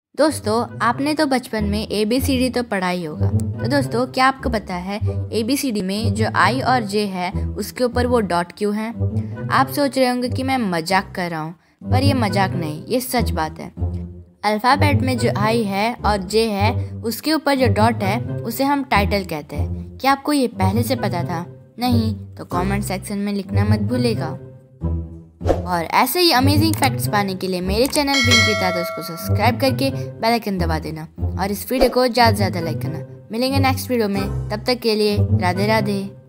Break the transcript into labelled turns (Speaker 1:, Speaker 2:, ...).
Speaker 1: दोस्तों, आपने तो बचपन में ABCD तो पढ़ा ही होगा। तो दोस्तों, क्या आपको पता है ABCD में जो I और J है उसके ऊपर वो डॉट क्यों है? आप सोच रहे होंगे कि मैं मजाक कर रहा हूँ, पर ये मजाक नहीं, ये सच बात है। अल्फ़ाबेट में जो I है और J है उसके ऊपर जो डॉट है उसे हम टाइटल कहते हैं। क्या आपको ये पहले से पता था? नहीं तो कमेंट सेक्शन में लिखना मत भूलेगा। और ऐसे ही अमेजिंग फैक्ट्स पाने के लिए मेरे चैनल बिल पिता दोस्त को सब्सक्राइब करके बेल आइकन दबा देना और इस वीडियो को ज़्यादा से ज़्यादा लाइक करना। मिलेंगे नेक्स्ट वीडियो में, तब तक के लिए राधे राधे।